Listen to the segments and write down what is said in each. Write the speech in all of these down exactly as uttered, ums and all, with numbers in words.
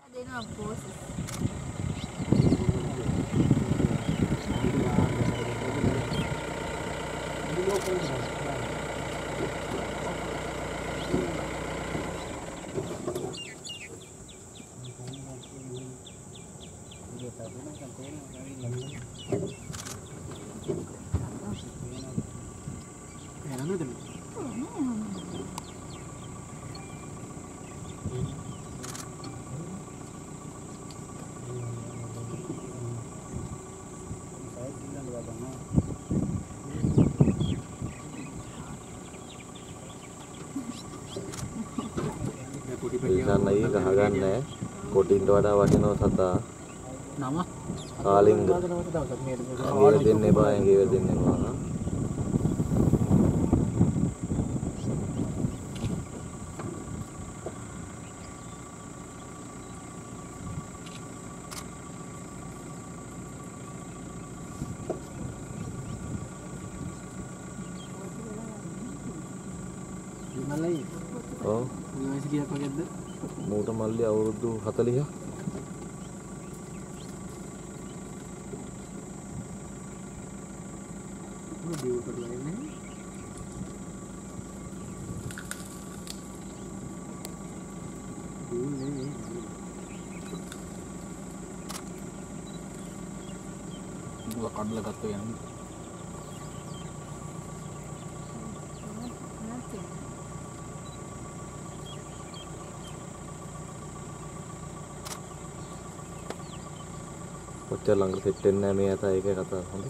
දෙනවා පෝසස්. ඉතින් අය ගහගන්නේ කොටින්ට වඩා වටිනව සතා නම කාලින්ග මේක දෙන්න එපා ඇඟේ දෙන්න එපා මල්ලයි ඔව් වයස කීයක් වගේද මූට මල්ලි අවුරුදු හතළිහ මොකද දේව කරලා ඉන්නේ දුන්නේ දුක කඩලා ගත්තා යන්නේ ඔච්චර ළඟට සෙට් වෙන්නේ නැහැ මේ අත ඒකේ කතාව හොඳයි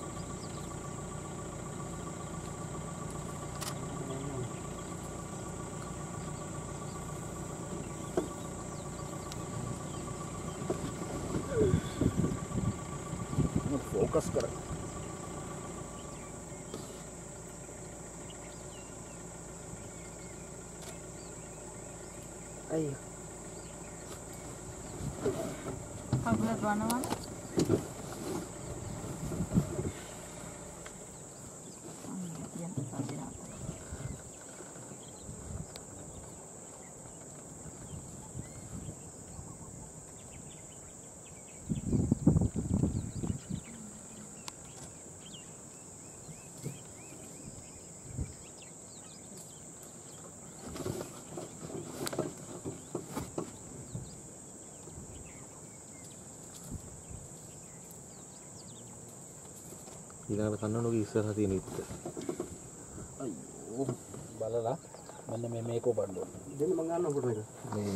ફોકસ કર අයියෝ කකුල ගන්නවා ඊළඟට කන්නෝගේ ඉස්සරහ තියෙන ඉත්ත අයියෝ බලලා මෙන්න මේ මේක ඔබන්න ඕනේ දෙන්න මං ගන්න ෆොටෝ එක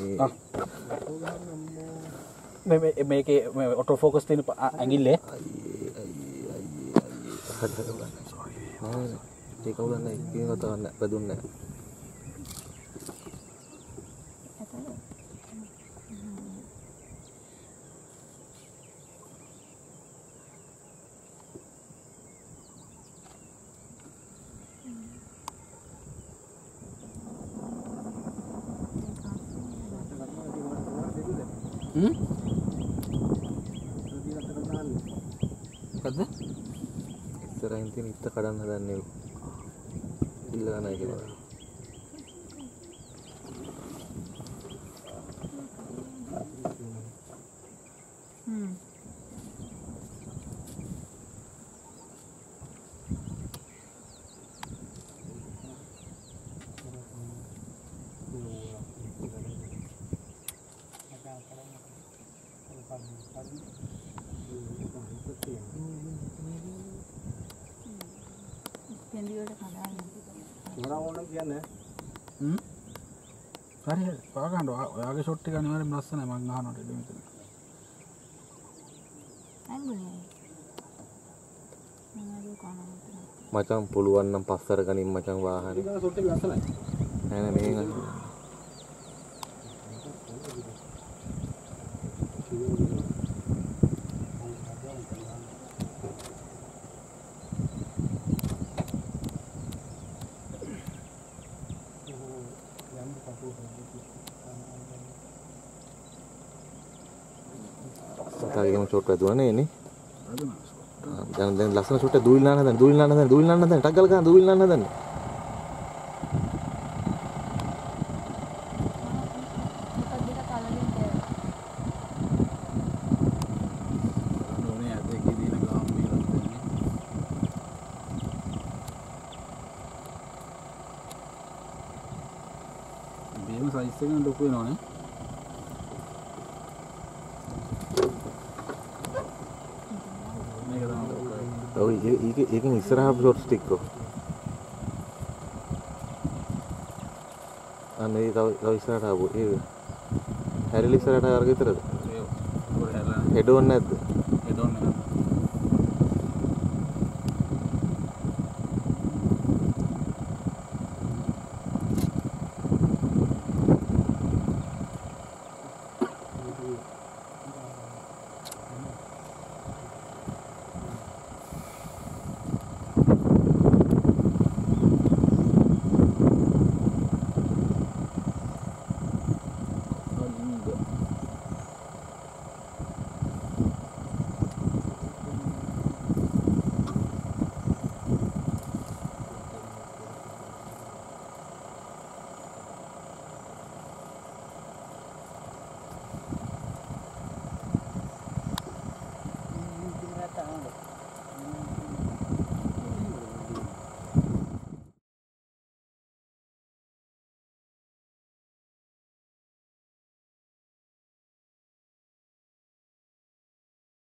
මේ මේ මේකේ මේ ඔටෝ ෆෝකස් තියෙන ඇඟිල්ලේ අයියේ අයියේ අයියේ හදලා ගන්න නෑ ඒක උලන්නේ කියන කතාවක් නෑ බදුන්නේ නෑ Hmm? මොකද්ද? ඉස්සරහින් තියෙන ඉත්ත කඩන්න හදන්නේ ඉල්ලලා නැහැ කියලා. හ්ම්. මොනවා ඕනද කියන්නේ? හ්ම්. හරි හරි. පා ගන්න. ඔයාගේ ෂොට් එක අනිවාර්යෙන්ම ලස්සනයි මං අහනකොට ඉතින් මෙතන. අංගුනේ. මම කොහොමද මචං පුළුවන් නම් පස්සර ගනින් මචං වාහනේ. ඒක ෂොට් එක ලස්සනයි. නෑ නෑ මේක. සතාගේම ෂොට් වැදුණා නේ නේ. දැන් දැන් ලස්සන ෂොට් එක දූවිලි නාන්න හදන්න දූවිලි නාන්න හදන්න දූවිලි නාන්න හදන්න ටක් ගාලා ගන්න දූවිලි නාන්න හදන්න. බේම සයිස් එකෙන් ලොකු වෙනවනේ. මේක තමයි. ඔය ඒක ඒකෙන් ඉස්සරහා ෂොට් ස්ටික් එක. අනේ තව තව ඉස්සරහට ආපු ඒ හැරිලි ඉස්සරහට අර ගෙතරද? ඒ පොර හැරලා හෙඩ් ඕන් නැද්ද? හෙඩ් ඕන් නැහැ.